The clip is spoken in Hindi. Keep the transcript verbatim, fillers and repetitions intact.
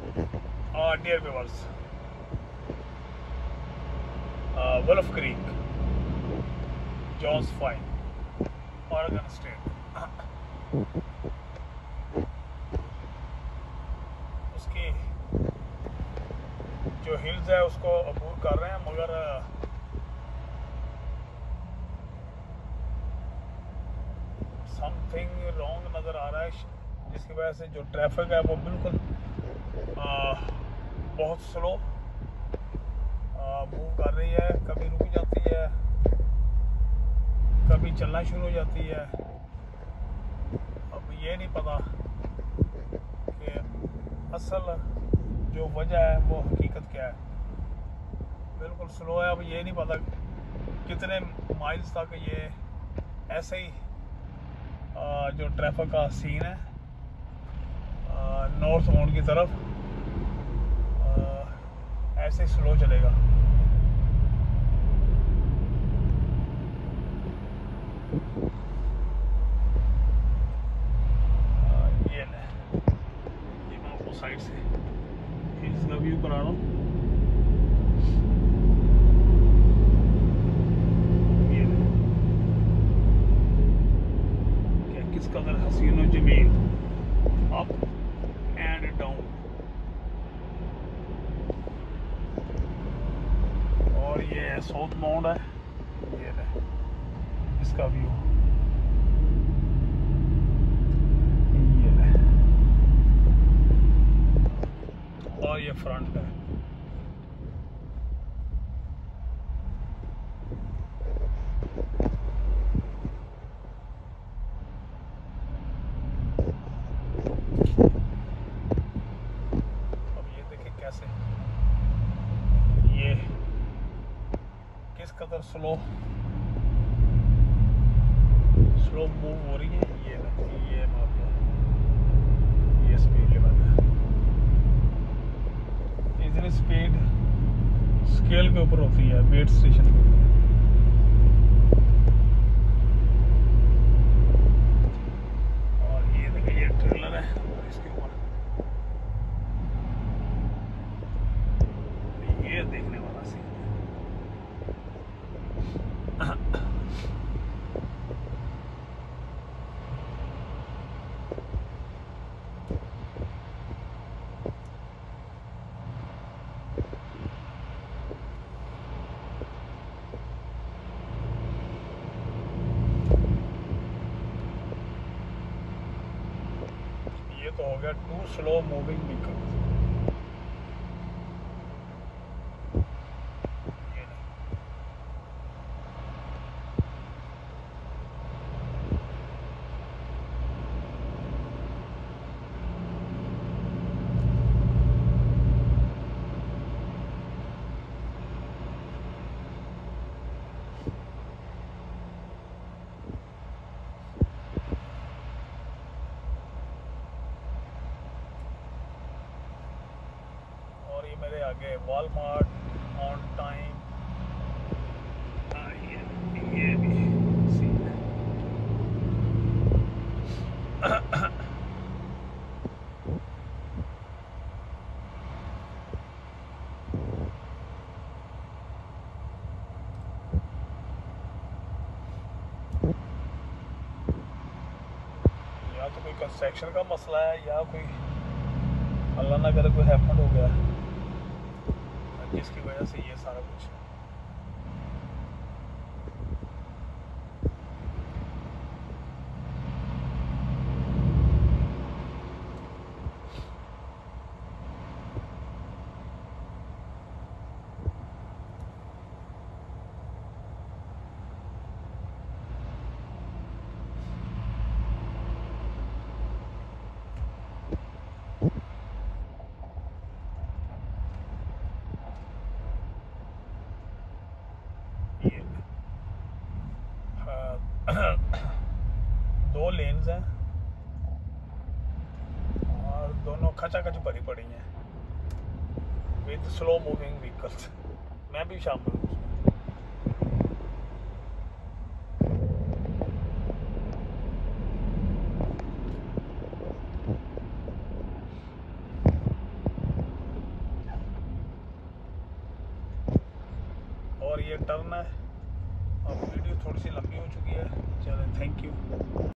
Uh, dear viewers, uh, Wolf Creek, Jaws Five, Oregon State. उसकी जो हिल्स है उसको अबूर कर रहे हैं, मगर समथिंग रॉन्ग नज़र आ रहा है, जिसकी वजह से जो ट्रैफिक है वो बिल्कुल आ, बहुत स्लो मूव कर रही है। कभी रुक जाती है, कभी चलना शुरू हो जाती है। अब ये नहीं पता कि असल जो वजह है वो हकीकत क्या है। बिल्कुल स्लो है। अब ये नहीं पता कितने माइल्स तक ये ऐसे ही आ, जो ट्रैफिक का सीन है नॉर्थ माउंट की तरफ आ, ऐसे स्लो चलेगा। आ, ये ले, ये मैं आपको साइड से हिल्स का व्यू करा रहा हूँ। ये ले, क्या किस कदर हसीनो जमीन, अप एंड डाउन। और ये साउथ माउंट है, ये है इसका व्यू। ये है और ये फ्रंट है। अब ये देखिए कैसे ये किस कदर स्लो स्लो मूव हो रही है। ये ये माप ये स्पीड लिमिट है। इतनी स्पीड स्केल के ऊपर होती है, वेट स्टेशन के ऊपर। और ये देखिए ये ट्रेलर है और इसके ऊपर ये देखने वाला सीन है। ये तो हो गया टू स्लो मूविंग व्हीकल। और ये मेरे आगे वॉलमार्ट ऑन टाइम। ये ये भी सीन है। या तो कोई कंस्ट्रक्शन का मसला है या कोई अल्लाह ना करे कोई हैपन हो गया जिसकी वजह से ये सारा कुछ। दो लेन्स हैं और दोनों खचाखच भरी पड़ी हैं विद स्लो मूविंग व्हीकल्स। मैं भी शामिल हूँ। ये टर्न है। अब वीडियो थोड़ी सी लंबी हो चुकी है, चलें, थैंक यू।